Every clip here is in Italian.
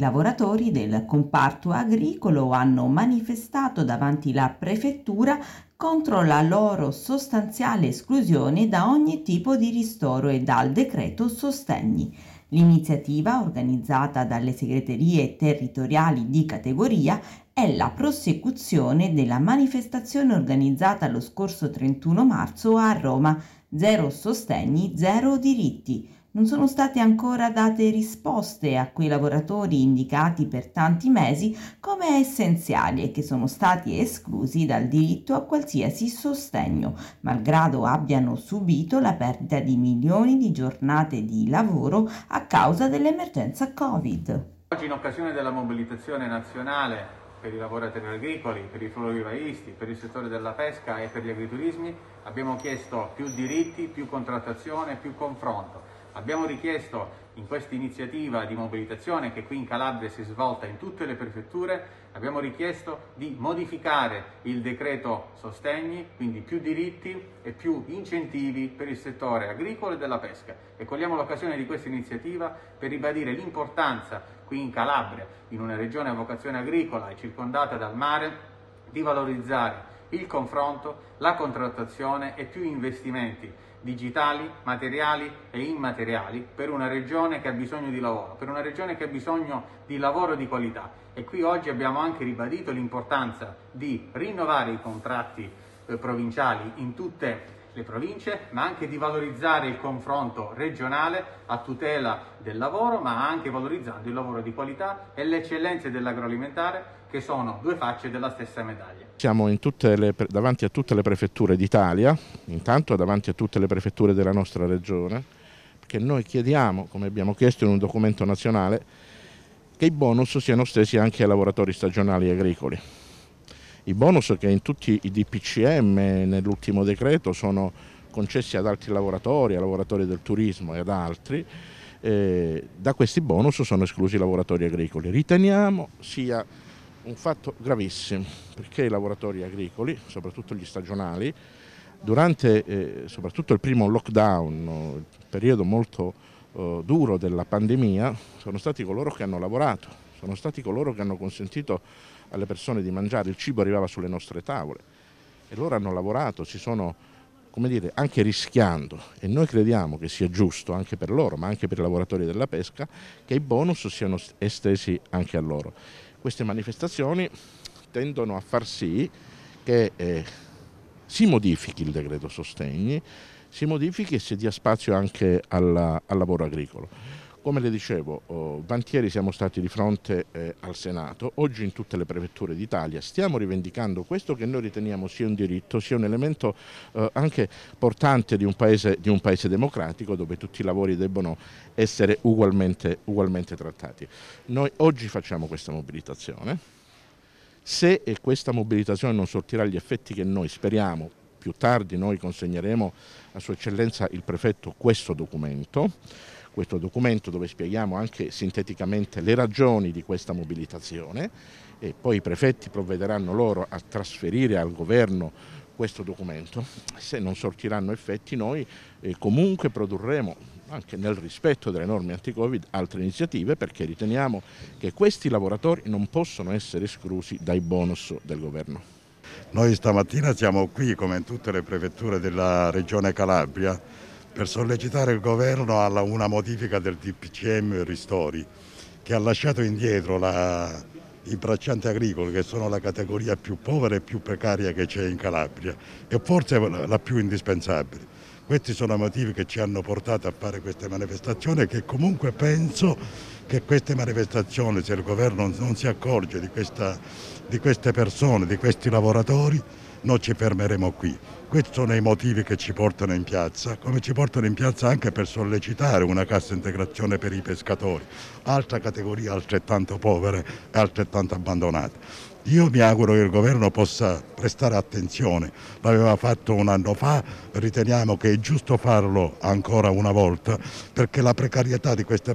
lavoratori del comparto agricolo hanno manifestato davanti la prefettura contro la loro sostanziale esclusione da ogni tipo di ristoro e dal decreto sostegni. L'iniziativa, organizzata dalle segreterie territoriali di categoria, è la prosecuzione della manifestazione organizzata lo scorso 31 marzo a Roma. Zero sostegni, zero diritti. Non sono state ancora date risposte a quei lavoratori indicati per tanti mesi come essenziali e che sono stati esclusi dal diritto a qualsiasi sostegno, malgrado abbiano subito la perdita di milioni di giornate di lavoro a causa dell'emergenza Covid. Oggi, in occasione della mobilitazione nazionale per i lavoratori agricoli, per i florovivaisti, per il settore della pesca e per gli agriturismi, abbiamo chiesto più diritti, più contrattazione, più confronto. Abbiamo richiesto in questa iniziativa di mobilitazione, che qui in Calabria si è svolta in tutte le prefetture, abbiamo richiesto di modificare il decreto sostegni, quindi più diritti e più incentivi per il settore agricolo e della pesca. E cogliamo l'occasione di questa iniziativa per ribadire l'importanza qui in Calabria, in una regione a vocazione agricola e circondata dal mare, di valorizzare il confronto, la contrattazione e più investimenti digitali, materiali e immateriali per una regione che ha bisogno di lavoro, per una regione che ha bisogno di lavoro di qualità. E qui oggi abbiamo anche ribadito l'importanza di rinnovare i contratti provinciali in tutte le province, ma anche di valorizzare il confronto regionale a tutela del lavoro, ma anche valorizzando il lavoro di qualità e le eccellenze dell'agroalimentare, che sono due facce della stessa medaglia. Siamo davanti a tutte le prefetture d'Italia, intanto davanti a tutte le prefetture della nostra regione, perché noi chiediamo, come abbiamo chiesto in un documento nazionale, che i bonus siano estesi anche ai lavoratori stagionali agricoli. I bonus che in tutti i DPCM nell'ultimo decreto sono concessi ad altri lavoratori, ai lavoratori del turismo e ad altri, da questi bonus sono esclusi i lavoratori agricoli. Riteniamo sia un fatto gravissimo, perché i lavoratori agricoli, soprattutto gli stagionali, durante soprattutto il primo lockdown, il periodo molto duro della pandemia, sono stati coloro che hanno lavorato, sono stati coloro che hanno consentito alle persone di mangiare, il cibo arrivava sulle nostre tavole e loro hanno lavorato, si sono, come dire, anche rischiando, e noi crediamo che sia giusto anche per loro, ma anche per i lavoratori della pesca, che i bonus siano estesi anche a loro. Queste manifestazioni tendono a far sì che si modifichi il decreto sostegni, si modifichi e si dia spazio anche al lavoro agricolo. Come le dicevo, ieri siamo stati di fronte al Senato, oggi in tutte le prefetture d'Italia stiamo rivendicando questo che noi riteniamo sia un diritto, sia un elemento anche portante di un paese democratico, dove tutti i lavori debbono essere ugualmente trattati. Noi oggi facciamo questa mobilitazione. Se questa mobilitazione non sortirà gli effetti che noi speriamo, più tardi noi consegneremo a Sua Eccellenza il Prefetto questo documento dove spieghiamo anche sinteticamente le ragioni di questa mobilitazione, e poi i prefetti provvederanno loro a trasferire al governo questo documento. Se non sortiranno effetti, noi comunque produrremo, anche nel rispetto delle norme anti-Covid, altre iniziative, perché riteniamo che questi lavoratori non possono essere esclusi dai bonus del governo. Noi stamattina siamo qui, come in tutte le prefetture della Regione Calabria, per sollecitare il governo a una modifica del DPCM Ristori, che ha lasciato indietro i braccianti agricoli, che sono la categoria più povera e più precaria che c'è in Calabria, e forse la più indispensabile. Questi sono i motivi che ci hanno portato a fare queste manifestazioni, e che comunque penso che queste manifestazioni, se il governo non si accorge di queste persone, di questi lavoratori, non ci fermeremo qui. Questi sono i motivi che ci portano in piazza, come ci portano in piazza anche per sollecitare una cassa integrazione per i pescatori, altra categoria altrettanto povera e altrettanto abbandonata. Io mi auguro che il governo possa prestare attenzione, l'aveva fatto un anno fa, riteniamo che è giusto farlo ancora una volta, perché la precarietà di queste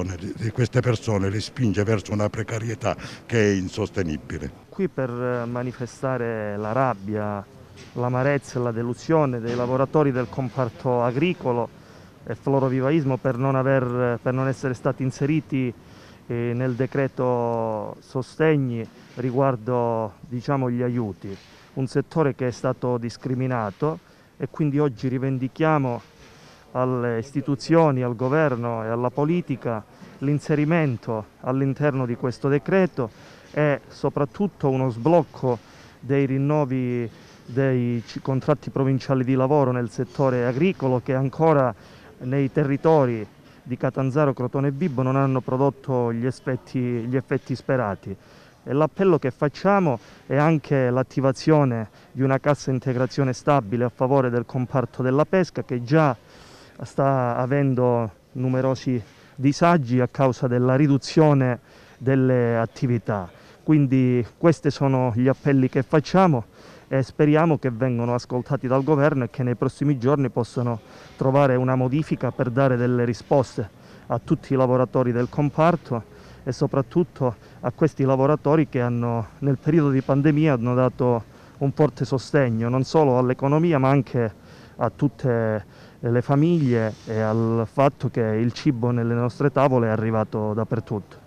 persone li spinge verso una precarietà che è insostenibile. Qui per manifestare la rabbia, l'amarezza e la delusione dei lavoratori del comparto agricolo e florovivaismo per non essere stati inseriti nel decreto sostegni riguardo gli aiuti, un settore che è stato discriminato, e quindi oggi rivendichiamo alle istituzioni, al governo e alla politica l'inserimento all'interno di questo decreto e soprattutto uno sblocco dei rinnovi dei contratti provinciali di lavoro nel settore agricolo, che ancora nei territori di Catanzaro, Crotone e Vibo non hanno prodotto gli effetti sperati. E l'appello che facciamo è anche l'attivazione di una cassa integrazione stabile a favore del comparto della pesca, che già sta avendo numerosi disagi a causa della riduzione delle attività. Quindi questi sono gli appelli che facciamo e speriamo che vengano ascoltati dal governo e che nei prossimi giorni possano trovare una modifica per dare delle risposte a tutti i lavoratori del comparto e soprattutto a questi lavoratori che nel periodo di pandemia hanno dato un forte sostegno non solo all'economia ma anche a tutte le famiglie e al fatto che il cibo nelle nostre tavole è arrivato dappertutto.